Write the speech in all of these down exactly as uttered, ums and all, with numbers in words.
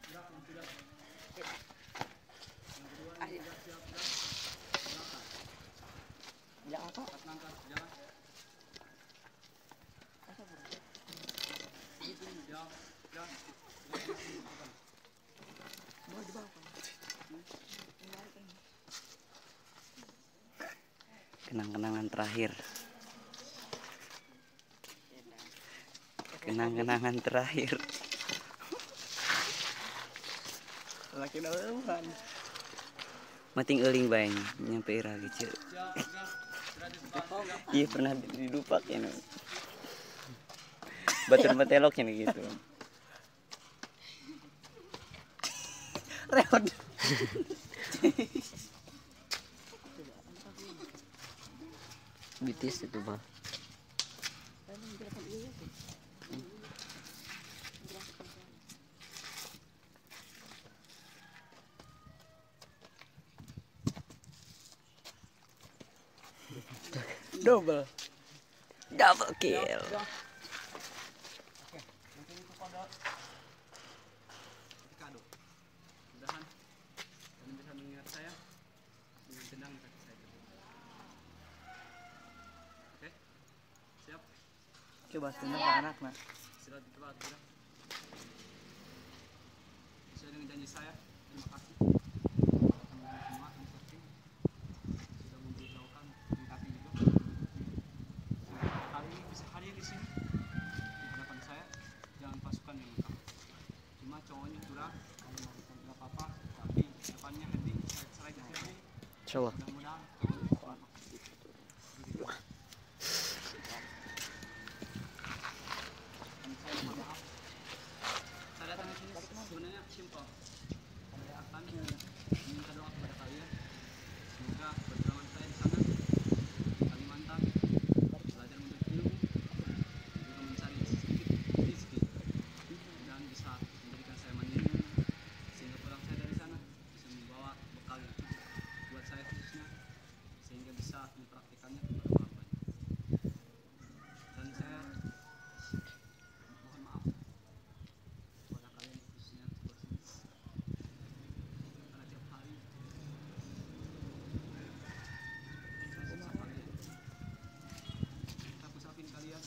Ya apa? Kenang-kenangan terakhir. Kenang-kenangan terakhir. Laki nawan. Mating eling baeng nyampe ira gitu. Iya pernah didupak ya. No. Batur batelok ini gitu. Reot. Bitis itu mah. Double. Double kill. Mudahan kalian bisa mengingat saya dengan tenang di kaki saya. Oke, siap. Coba sebentar Pak anak nah. Istirahat di tempat tidak. Sesuai dengan janji saya. Terima kasih. Teman-teman semua yang searching sudah memberitahukan di kaki juga. Kali ini bisa hadir di sini di hadapan saya. Jangan pasukan yang lengkap. Cuma cowoknya kurang. Tidak apa-apa. Tapi depannya nanti saya ke sini. Coba. Mudah-mudahan saya datang ke sini sebenarnya simpel. Saya akan meminta doa kepada kalian. Semoga perjuangan saya di sana di Kalimantan belajar menuntut ilmu juga mencari sedikit rezeki dan bisa menjadikan saya mandiri sehingga pulang saya dari sana bisa membawa bekal yang cukup buat saya khususnya sehingga bisa mempraktikannya kepada orang lain. Dan saya mohon maaf kepada kalian khususnya seperti ini karena tiap hari saya susah kalian, saya pusapin kalian,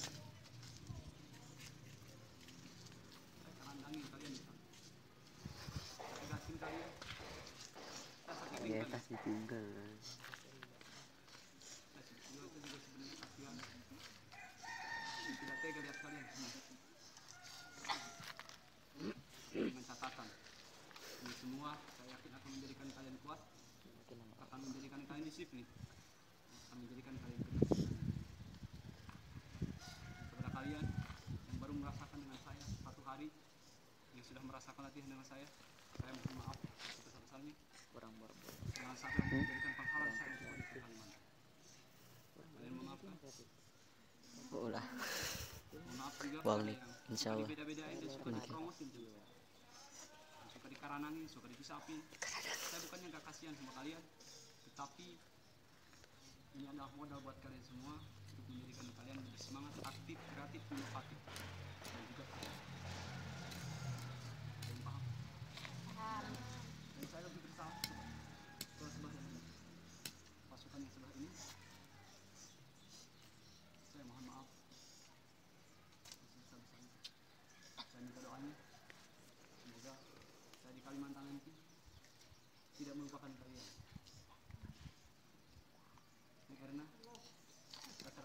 saya kandangin kalian di sana, saya tegasin kalian, saya sakitin Ya kalian. pasti tinggal. Nah, beliau itu juga sebenarnya kasihan. Tidak tega lihat kalian semua. Dengan catatan, ini semua saya yakin akan menjadikan kalian kuat, akan menjadikan kalian disiplin, akan menjadikan kalian tegas. Kepada kalian yang baru merasakan dengan saya satu hari, yang sudah merasakan latihan dengan saya, saya mohon maaf sebesar-besarnya. Jangan sampai menjadikan penghalang saya untuk pergi ke Kalimantan. Kalian memaafkan? Ulah. Mohon maaf juga Bang pada nih, yang insya suka Allah. dibeda-bedain dan suka dipromosin juga. Yang suka dikaranangin, suka dipisapin. Saya bukannya gak kasihan sama kalian, tetapi ini adalah modal buat kalian semua untuk menjadikan kalian lebih semangat, aktif, kreatif, inovatif, dan juga kalian paham. Dan saya lebih bersama ke sebelah yang ini, pasukan yang sebelah ini. Saya mohon maaf sebesar-besarnya. Saya minta doanya semoga saya di Kalimantan nanti tidak melupakan kalian. Ini karena rasa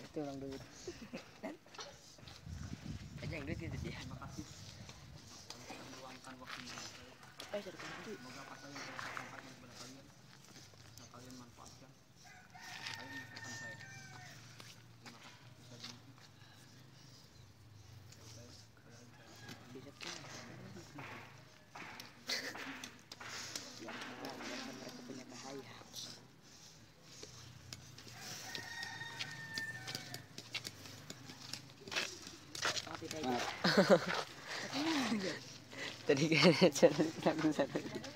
Pasti orang duit. Aja yang duit itu dia. Terima kasih telah meluangkan waktunya. Eh, jadi nanti. Semoga apa yang saya sampaikan kepada kalian bisa kalian manfaatkan, bisa kalian mengingatkan saya. Terima kasih. Bisa dimulai. Saya kalian saya. Bisa kan. Yang mereka punya bahaya. Tadi kayaknya jalan langsung satu.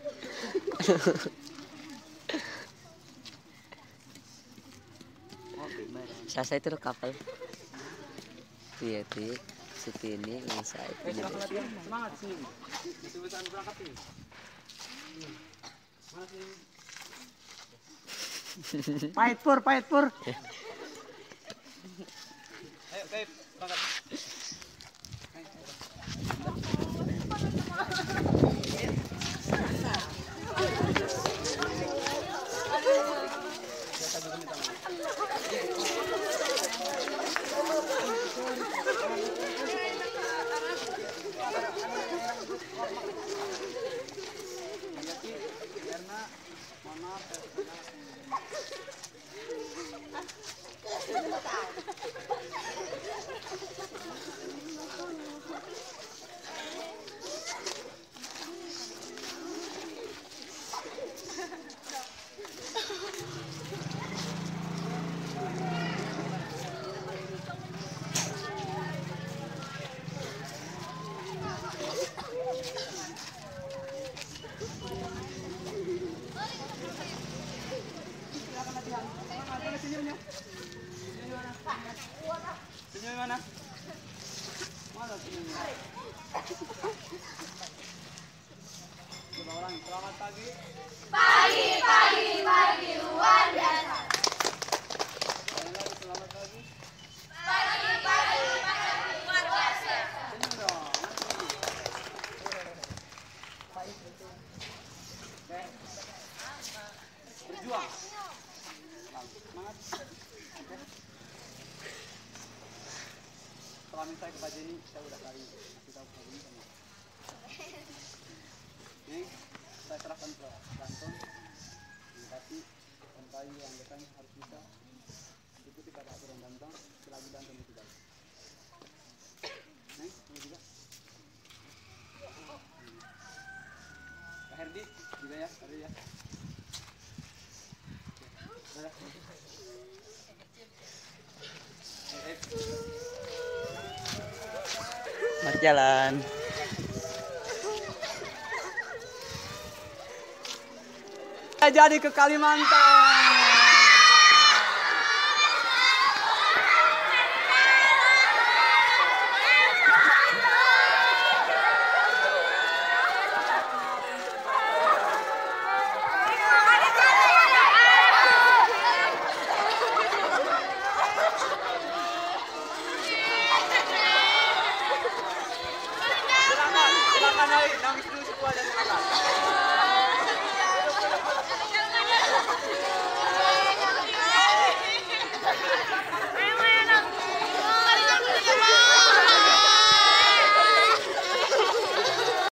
Selesai itu kapal. Iya tuh, situ ini bisa punya. Semangat di sini. Itu bisa berangkat ini. Mana sih? Pahit pur, pahit pur. Ayo, baik, berangkat. Karena mohon maaf senyum mana? Mana senyumnya? Coba ulangi. Selamat pagi. Pagi, pagi, pagi luar biasa. Sekali lagi, selamat pagi. Pagi, pagi, pagi luar biasa. Senyum dong. Oke. Berjuang. Semangat. Oke. Salamin saya ke Pak Jenny, saya udah kali kasih tahu Pak Jenny sama. Ini saya serahkan ke Danton. Tapi sampai yang datang harus bisa ikuti kata aturan Danton selagi Danton itu baik. Neng, ini juga. Kak Herdi juga ya, Herdi ya. Oke. Eh, eh. Mari jalan. Jadi ke Kalimantan.